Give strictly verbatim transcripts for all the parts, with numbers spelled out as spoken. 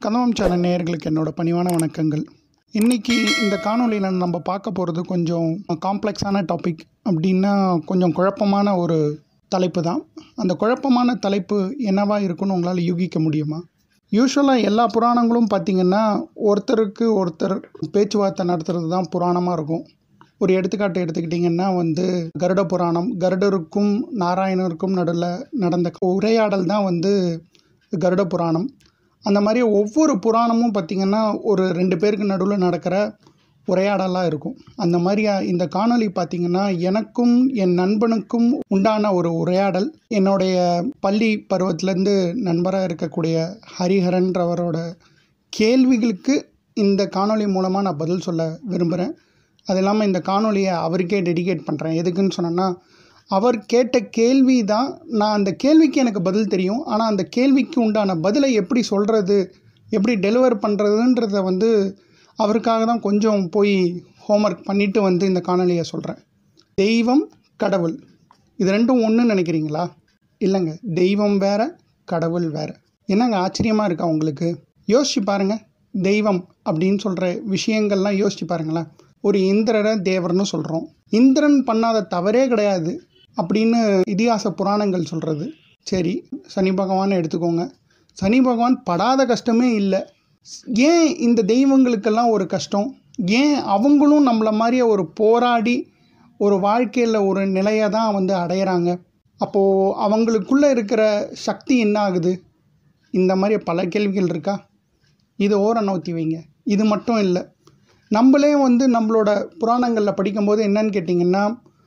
கதம்பம் channel நேயர்களுக்கு என்னோட பணிவான வணக்கங்கள். இன்றைக்கி இந்த காணொலியில் நம்ம பார்க்க போகிறது கொஞ்சம் காம்ப்ளெக்ஸான டாபிக் அப்படின்னா கொஞ்சம் குழப்பமான ஒரு தலைப்பு தான். அந்த குழப்பமான தலைப்பு என்னவா இருக்குன்னு உங்களால் யூகிக்க முடியுமா? யூஸ்வலாக எல்லா புராணங்களும் பார்த்திங்கன்னா ஒருத்தருக்கு ஒருத்தர் பேச்சுவார்த்தை நடத்துகிறது தான் புராணமாக இருக்கும். ஒரு எடுத்துக்காட்டு எடுத்துக்கிட்டிங்கன்னா வந்து கருட புராணம். கருடருக்கும் நாராயணருக்கும் நடுவில் நடந்த உரையாடல் தான் வந்து கருட புராணம். அந்த மாதிரி ஒவ்வொரு புராணமும் பார்த்திங்கன்னா ஒரு ரெண்டு பேருக்கு நடுவில் நடக்கிற உரையாடலாக இருக்கும். அந்த மாதிரி இந்த காணொளி பார்த்திங்கன்னா எனக்கும் என் நண்பனுக்கும் உண்டான ஒரு உரையாடல். என்னுடைய பள்ளி பருவத்திலேருந்து நண்பராக இருக்கக்கூடிய ஹரிஹரன்றவரோட கேள்விகளுக்கு இந்த காணொளி மூலமாக நான் பதில் சொல்ல விரும்புகிறேன். அது இல்லாமல் இந்த காணொலியை அவருக்கே டெடிகேட் பண்ணுறேன். எதுக்குன்னு சொன்னேன்னா, அவர் கேட்ட கேள்வி தான், நான் அந்த கேள்விக்கு எனக்கு பதில் தெரியும், ஆனால் அந்த கேள்விக்கு உண்டான பதிலை எப்படி சொல்கிறது, எப்படி டெலிவர் பண்ணுறதுன்றத வந்து அவருக்காக தான் கொஞ்சம் போய் ஹோம்ஒர்க் பண்ணிவிட்டு வந்து இந்த காணொலியை சொல்கிறேன். தெய்வம், கடவுள் இது ரெண்டும் ஒன்றுன்னு நினைக்கிறீங்களா? இல்லைங்க, தெய்வம் வேறு, கடவுள் வேறு. என்னங்க ஆச்சரியமாக இருக்கா உங்களுக்கு? யோசிச்சு பாருங்கள். தெய்வம் அப்படின்னு சொல்கிற விஷயங்கள்லாம் யோசிச்சு பாருங்களேன். ஒரு இந்திரரை தேவர்னு சொல்கிறோம். இந்திரன் பண்ணாத தவறே கிடையாது அப்படின்னு இதிகாச புராணங்கள் சொல்கிறது. சரி, சனி பகவான் எடுத்துக்கோங்க. சனி பகவான் படாத கஷ்டமே இல்லை. ஏன் இந்த தெய்வங்களுக்கெல்லாம் ஒரு கஷ்டம்? ஏன் அவங்களும் நம்மளை மாதிரியே ஒரு போராடி ஒரு வாழ்க்கையில் ஒரு நிலையை தான் வந்து அடையிறாங்க? அப்போது அவங்களுக்குள்ளே இருக்கிற சக்தி என்ன ஆகுது? இந்த மாதிரி பல கேள்விகள் இருக்கா? இது ஓர நோத்தி வைங்க. இது மட்டும் இல்லை, நம்மளே வந்து நம்மளோட புராணங்களில் படிக்கும்போது என்னன்னு கேட்டிங்கன்னா,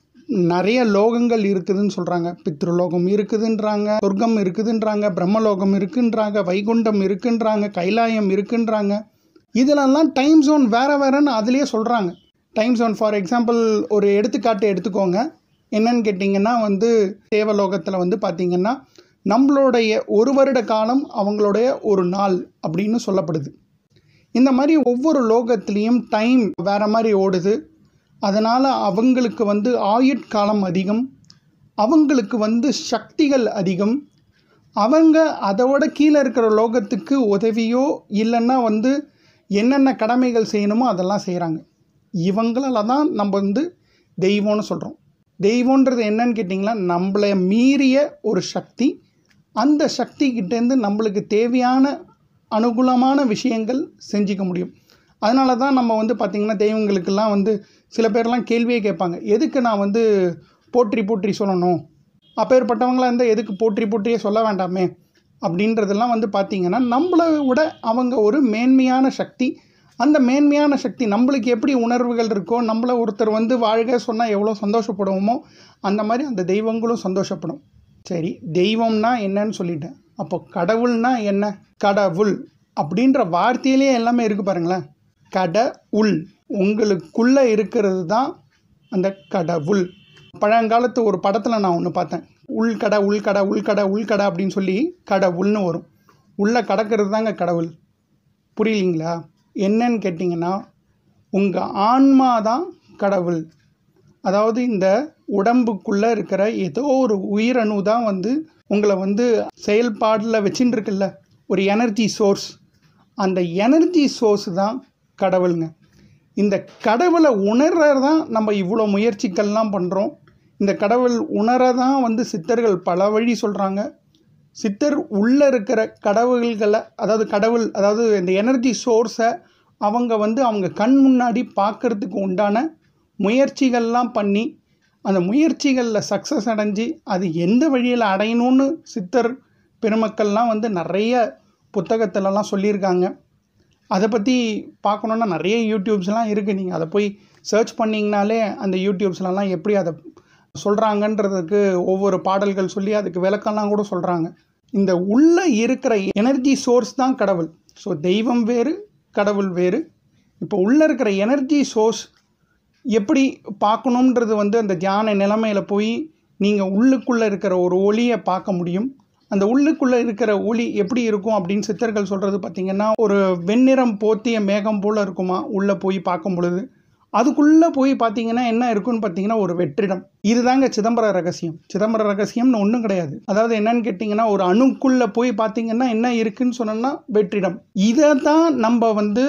நிறைய லோகங்கள் இருக்குதுன்னு சொல்கிறாங்க. பித்ருலோகம் இருக்குதுன்றாங்க, சொர்க்கம் இருக்குதுன்றாங்க, பிரம்மலோகம் இருக்குன்றாங்க, வைகுண்டம் இருக்குன்றாங்க, கைலாயம் இருக்குன்றாங்க. இதிலெல்லாம் டைம் ஜோன் வேறு வேறுன்னு அதுலேயே சொல்கிறாங்க. டைம் ஜோன் ஃபார் எக்ஸாம்பிள் ஒரு எடுத்துக்காட்டு எடுத்துக்கோங்க. என்னன்னு கேட்டிங்கன்னா வந்து தேவலோகத்தில் வந்து பார்த்திங்கன்னா நம்மளுடைய ஒரு வருட காலம் அவங்களுடைய ஒரு நாள் அப்படின்னு சொல்லப்படுது. இந்த மாதிரி ஒவ்வொரு லோகத்துலேயும் டைம் வேறு மாதிரி ஓடுது. அதனால் அவங்களுக்கு வந்து ஆயுட்காலம் அதிகம், அவங்களுக்கு வந்து சக்திகள் அதிகம். அவங்க அதோட கீழே இருக்கிற லோகத்துக்கு உதவியோ இல்லைன்னா வந்து என்னென்ன கடமைகள் செய்யணுமோ அதெல்லாம் செய்கிறாங்க. இவங்களால தான் நம்ம வந்து தெய்வம்னு சொல்கிறோம். தெய்வன்றது என்னன்னு கேட்டிங்கன்னா, நம்மளை மீறிய ஒரு சக்தி. அந்த சக்திக்கிட்டேருந்து நம்மளுக்கு தேவையான அனுகூலமான விஷயங்கள் செஞ்சிக்க முடியும். அதனால தான் நம்ம வந்து பார்த்திங்கன்னா தெய்வங்களுக்கெல்லாம் வந்து சில பேர்லாம் கேள்வியே கேட்பாங்க, எதுக்கு நான் வந்து போற்றி போற்றி சொல்லணும்? அப்பேற்பட்டவங்களாக இருந்தால் எதுக்கு போற்றி போற்றியே சொல்ல வேண்டாமே அப்படின்றதெல்லாம் வந்து பார்த்திங்கன்னா, நம்மளை விட அவங்க ஒரு மேன்மையான சக்தி. அந்த மேன்மையான சக்தி நம்மளுக்கு எப்படி உணர்வுகள் இருக்கோ, நம்மளை ஒருத்தர் வந்து வாழ்க சொன்னால் எவ்வளோ சந்தோஷப்படுவோமோ அந்த மாதிரி அந்த தெய்வங்களும் சந்தோஷப்படும். சரி, தெய்வம்னா என்னன்னு சொல்லிட்டேன். அப்போ கடவுள்னா என்ன? கடவுள் அப்படின்ற வார்த்தையிலே எல்லாமே இருக்குது பாருங்களேன். கடவுள் உங்களுக்குள்ளே இருக்கிறது தான் அந்த கடவுள். பழங்காலத்து ஒரு படத்தில் நான் ஒன்று பார்த்தேன். உள்கடை உள்கடை உள்கடை உள்கடை அப்படின்னு சொல்லி கடவுள்னு வரும். உள்ளே கடக்கிறது தாங்க கடவுள். புரியலிங்களா? என்னன்னு கேட்டிங்கன்னா, உங்கள் ஆன்மா தான் கடவுள். அதாவது இந்த உடம்புக்குள்ளே இருக்கிற ஏதோ ஒரு உயிரணு தான் வந்து உங்களை வந்து செயல்பாடில் வச்சுட்டு இருக்குல்ல, ஒரு எனர்ஜி சோர்ஸ். அந்த எனர்ஜி சோர்ஸ் தான் கடவுளுங்க. இந்த கடவுளை உணர்ற தான் நம்ம இவ்வளோ முயற்சிகள்லாம் பண்ணுறோம். இந்த கடவுள் உணர தான் வந்து சித்தர்கள் பல வழி சொல்கிறாங்க. சித்தர் உள்ளே இருக்கிற கடவுள்களை, அதாவது கடவுள், அதாவது இந்த எனர்ஜி சோர்ஸை அவங்க வந்து அவங்க கண் முன்னாடி பார்க்குறதுக்கு உண்டான முயற்சிகள்லாம் பண்ணி அந்த முயற்சிகளில் சக்ஸஸ் அடைஞ்சு அது எந்த வழியில் அடையணும்னு சித்தர் பெருமக்கள்லாம் வந்து நிறைய புத்தகத்திலலாம் சொல்லியிருக்காங்க. அதை பற்றி பார்க்கணுன்னா நிறைய யூடியூப்ஸ்லாம் இருக்குது. நீங்கள் அதை போய் சர்ச் பண்ணிங்கனாலே அந்த யூடியூப்ஸ்லாம் எப்படி அதை சொல்கிறாங்கன்றதுக்கு ஒவ்வொரு பாடல்கள் சொல்லி அதுக்கு விளக்கம்லாம் கூட சொல்கிறாங்க. இந்த உள்ளே இருக்கிற எனர்ஜி சோர்ஸ் தான் கடவுள். ஸோ தெய்வம் வேறு, கடவுள் வேறு. இப்போ உள்ளே இருக்கிற எனர்ஜி சோர்ஸ் எப்படி பார்க்கணுன்றது வந்து அந்த தியான நிலைமையில் போய் நீங்கள் உள்ளுக்குள்ளே இருக்கிற ஒரு ஒளியை பார்க்க முடியும். அந்த உள்ளுக்குள்ளே இருக்கிற ஒளி எப்படி இருக்கும் அப்படின்னு சித்தர்கள் சொல்கிறது பார்த்திங்கன்னா, ஒரு வெண்ணிறம் போத்திய மேகம் போல் இருக்குமா உள்ளே போய் பார்க்கும் பொழுது. அதுக்குள்ளே போய் பார்த்தீங்கன்னா என்ன இருக்குன்னு பார்த்தீங்கன்னா ஒரு வெற்றிடம். இதுதாங்க சிதம்பர ரகசியம். சிதம்பர ரகசியம்னு ஒன்றும் கிடையாது. அதாவது என்னன்னு கேட்டிங்கன்னா ஒரு அணுக்குள்ளே போய் பார்த்தீங்கன்னா என்ன இருக்குன்னு சொன்னோம்னா வெற்றிடம். இதை தான் நம்ம வந்து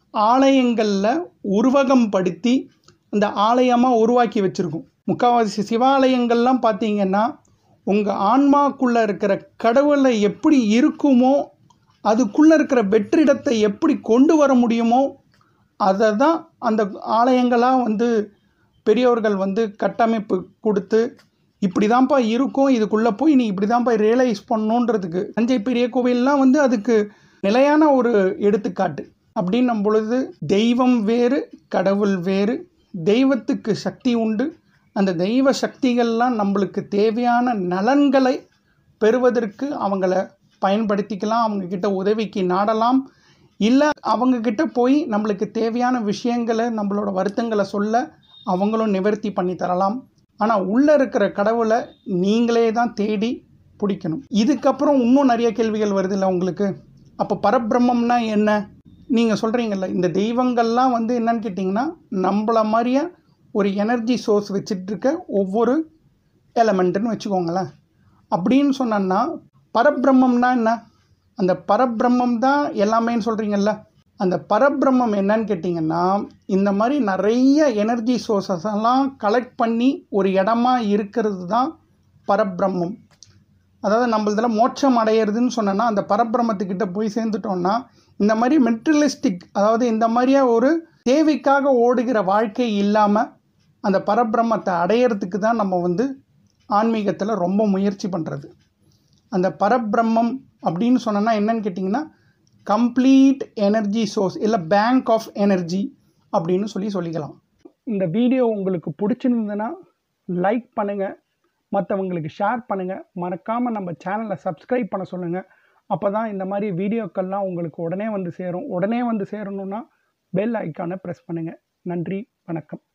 ஆலயங்களில் உருவகம் படுத்தி அந்த ஆலயமாக உருவாக்கி வச்சுருக்கோம். முக்கால்வாசி சிவாலயங்கள்லாம் பார்த்தீங்கன்னா உங்கள் ஆன்மாக்குள்ளே இருக்கிற கடவுளை எப்படி இருக்குமோ அதுக்குள்ளே இருக்கிற வெற்றிடத்தை எப்படி கொண்டு வர முடியுமோ அதை தான் அந்த ஆலயங்களாக வந்து பெரியவர்கள் வந்து கட்டமைப்பு கொடுத்து இப்படி தான்ப்பா இருக்கும், இதுக்குள்ளே போய் நீ இப்படி தான்ப்பா ரியலைஸ் பண்ணணுன்றதுக்கு. தஞ்சை பெரிய கோவில்லாம் வந்து அதுக்கு நிலையான ஒரு எடுத்துக்காட்டு. அப்படின்னும் பொழுது தெய்வம் வேறு கடவுள் வேறு. தெய்வத்துக்கு சக்தி உண்டு. அந்த தெய்வ சக்திகள்லாம் நம்மளுக்கு தேவையான நலன்களை பெறுவதற்கு அவங்கள பயன்படுத்திக்கலாம். அவங்கக்கிட்ட உதவிக்கு நாடலாம். இல்லை அவங்கக்கிட்ட போய் நம்மளுக்கு தேவையான விஷயங்களை நம்மளோட வருத்தங்களை சொல்ல அவங்களும் நிவர்த்தி பண்ணி தரலாம். ஆனால் உள்ளே இருக்கிற கடவுளை நீங்களே தான் தேடி பிடிக்கணும். இதுக்கப்புறம் இன்னும் நிறைய கேள்விகள் வருது இல்லை உங்களுக்கு. அப்போ பரபிரம்மம்னா என்ன? நீங்கள் சொல்கிறீங்கல்ல இந்த தெய்வங்கள்லாம் வந்து என்னன்னு கேட்டிங்கன்னா நம்மள மாதிரியே ஒரு எனர்ஜி சோர்ஸ் வச்சிட்ருக்க ஒவ்வொரு எலமெண்ட்டுன்னு வச்சுக்கோங்களேன். அப்படின்னு சொன்னோன்னா பரபிரம்மம்னா என்ன? அந்த பரபிரம்மம் தான் எல்லாமேன்னு சொல்கிறீங்கல்ல. அந்த பரபிரம்மம் என்னன்னு கேட்டிங்கன்னா இந்த மாதிரி நிறைய எனர்ஜி சோர்ஸஸ் எல்லாம் கலெக்ட் பண்ணி ஒரு இடமா இருக்கிறது தான் பரபிரம்மம். அதாவது நம்மளதில் மோட்சம் அடையிறதுன்னு சொன்னோன்னா அந்த பரபிரம்மத்துக்கிட்ட போய் சேர்ந்துட்டோன்னா இந்த மாதிரி மெட்டீரியலிஸ்டிக், அதாவது இந்த மாதிரியா ஒரு தேவைக்காக ஓடுகிற வாழ்க்கை இல்லாமல் அந்த பரபிரம்மத்தை அடையிறதுக்கு தான் நம்ம வந்து ஆன்மீகத்தில் ரொம்ப முயற்சி பண்ணுறது. அந்த பரபிரம்மம் அப்படின்னு சொன்னோன்னா என்னன்னு கேட்டிங்கன்னா கம்ப்ளீட் எனர்ஜி சோர்ஸ், இல்லை பேங்க் ஆஃப் எனர்ஜி அப்படின்னு சொல்லி சொல்லிக்கலாம். இந்த வீடியோ உங்களுக்கு பிடிச்சிருந்ததுன்னா லைக் பண்ணுங்கள், மற்றவங்களுக்கு ஷேர் பண்ணுங்கள், மறக்காமல் நம்ம சேனலை சப்ஸ்கிரைப் பண்ண சொல்லுங்கள். அப்போ தான் இந்த மாதிரி வீடியோக்கள்லாம் உங்களுக்கு உடனே வந்து சேரும். உடனே வந்து சேரணுன்னா பெல் ஐக்கானை ப்ரெஸ் பண்ணுங்கள். நன்றி, வணக்கம்.